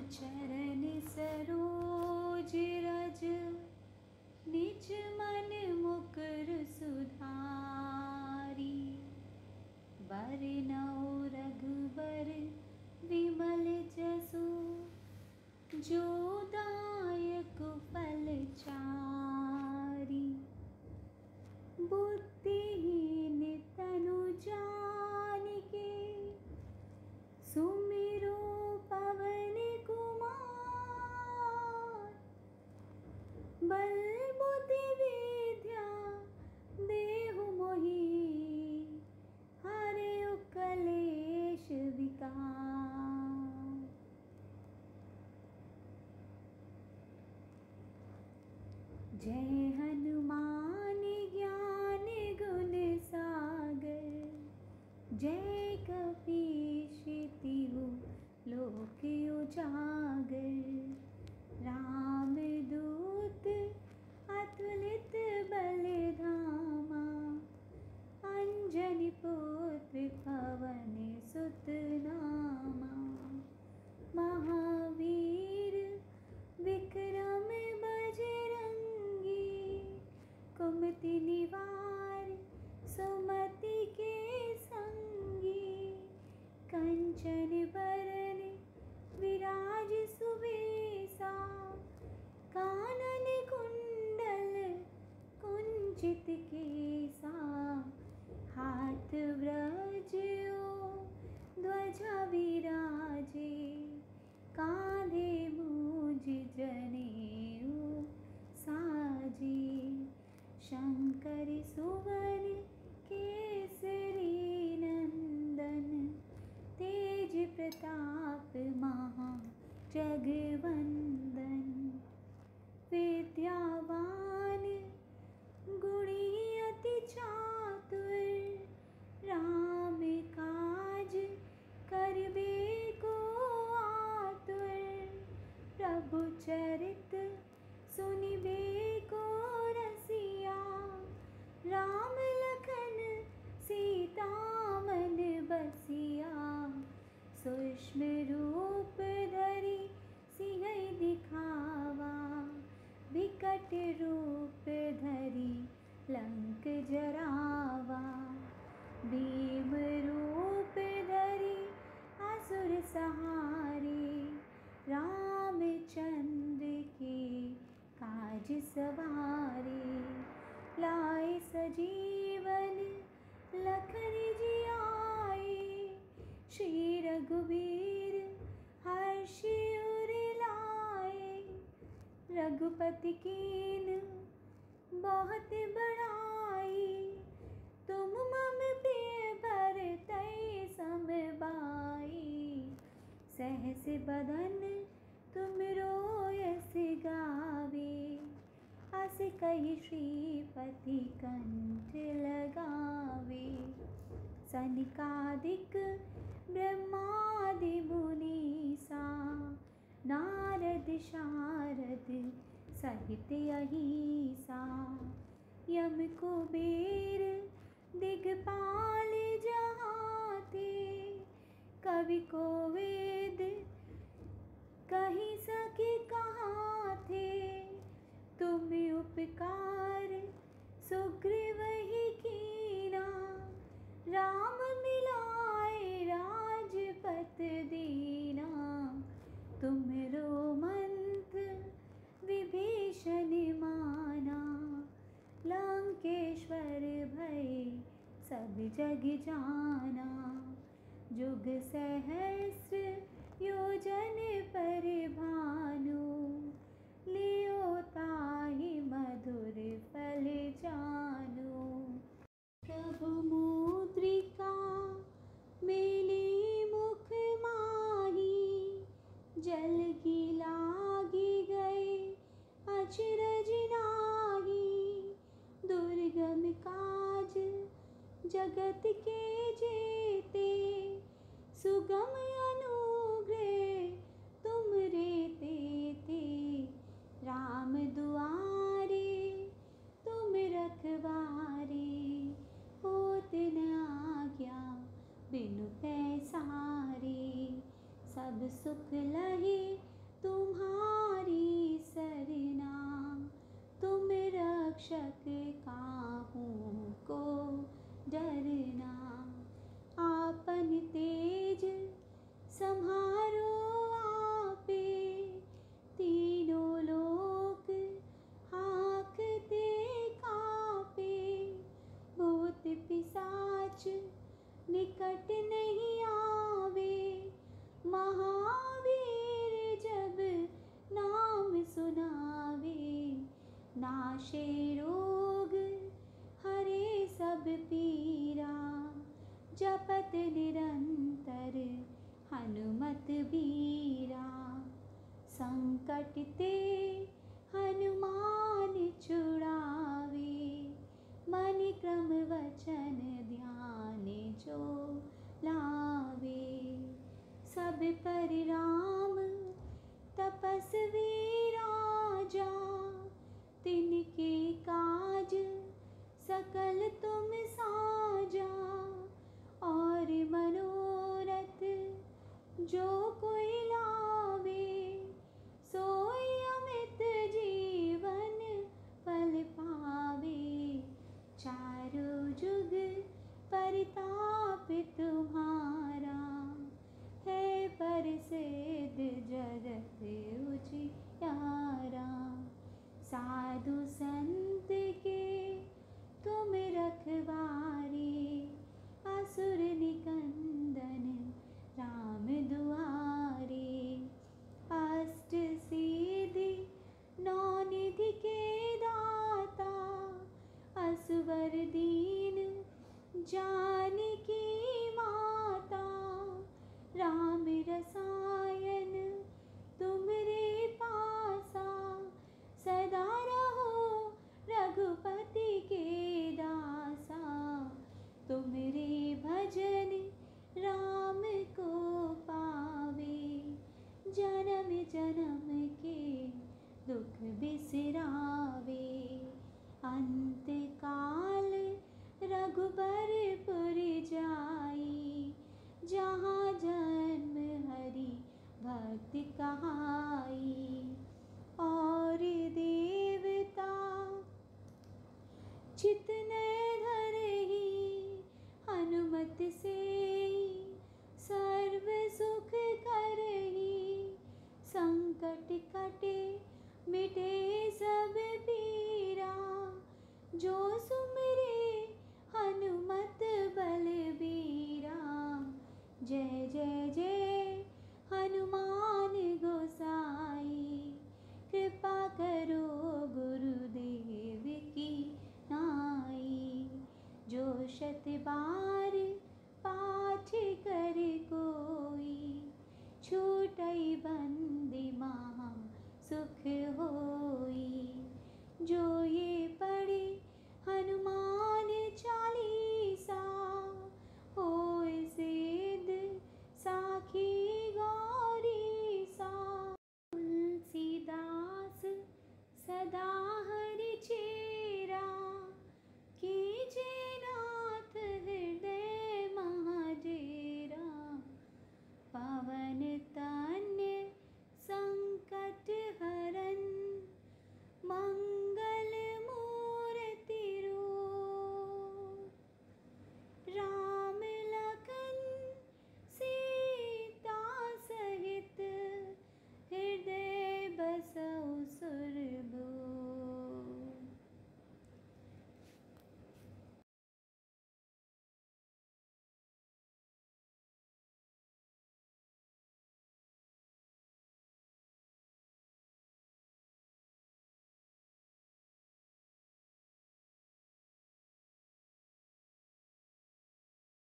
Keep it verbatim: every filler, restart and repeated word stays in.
चरण सरोज रज निज मन मुकुर सुधारी। बरनउँ रघुबर विमल जसु जो दायक फल चारि। बुद्धिहीन तनु जानिके सुमिरो पवन कुमार। बल बुद्धि विद्या देहु मोहि हरहु कलेश विकार। जय हनुमान ज्ञान गुण सागर जय कपीश तिहु लोक उजागर। रामदूत अतुलित बल धामा अंजनी पुत्र पवन सुत नामा। महावीर विक्रम बजरंगी कुमति निवार सुमति के संगी। कंचन बरन विराज सुबेसा कानन कुंडल कुंचित केसा। हाथ व्रज ध्वजा विराजे कांधे मूज जनेऊ साजे। शंकर सुवन केसरी नंदन तेज प्रताप महा जगवंदन। विद्यावान गुणी अति चातुर राम काज करबे को आतुर। प्रभु चरित सुनिबे को रसिया राम लखन सीता मन बसिया। सूक्ष्म रूप धरि सियहि दिखावा विकट रूप धरि लंक जरावा। भीम रूप धरि असुर संहारे रामचंद्र के काज सवारे। लाए सजीवन लखन जियाए श्री रघुवीर हर्षि उर लाए। रघुपति कीन बहुत बड़ाई तुम मम प्रिय भरतई सम बाई। सहस बदन तुम रोयस गावे अस कहि श्रीपति कंठ लगावे। सनकादिक ब्रह्मादि मुनीसा नारद शारद सहित अहिसा। यम कुबेर दिगपाल जहाते कवि कोविद कहि सके कहाते। तुम उपकार सुग्रीव ही कीना राम मिलाए राजपत दीना। तुमरो मंत्र विभीषण माना लंकेश्वर भय सब जग जाना। जुग सहस्र योजन पर भानु लियो ताहि मधुर फल जानु। प्रभु मुद्रिका मेली मुख माही जल की लागी गए अचरज नाही। दुर्गम काज जगत के जेते सुगम अनुग्रह तुम रे तेते। राम दुआरे तुम रखवारे होत न आज्ञा बिनु पैसारे। सब सुख लहे रक्षक काहू को डरना। आपन तेज सम्हारो आपे, तीनों लोक हाँकते काँपे। भूत पिशाच निकट नहीं आवे, महावीर जब नाम सुनावे। नाशे रोग हरे सब पीरा, जपत निरंतर हनुमत बीरा। संकट ते हनुमान छुड़ावे, मन क्रम वचन ध्यान जो लावे। सब पर राम तपस्वी राजा, तिनके काज सकल तुम साजा। और मनोरथ जो कोई लावे, सोई अमित जीवन फल पावे। चारों जुग परिताप तुम्हारा, है प्रसिद्ध जगत उजियारा। साधु संत के तुम रखवारे, असुर निकंदन राम दुआरे। अष्ट सिद्धि नौ निधि के दाता, असवर दीन जानकी माता। राम रसायन तुमरे पासा, सदा रहो रघुपति के दासा। तुमरे भजन राम को पावे, जन्म जन्म के दुख बिसरावे। अंत काल रघुबरपुर जाई, जहाँ जन्म हरि भक्त कहाई। और देवता चित न धरहि, हनुमत से सर्व सुख करहि। संकट कटे मिटे सब पीरा, जो सुमिरे हनुमत बलबीरा। जय जय जय हनुमान गोसाई, कृपा करो गुरुदेव की नाई। जो शत बार पाठ कर कोई, छूटई बंदी महा सुख होई। जो ये पढ़े हनुमान चालीसा,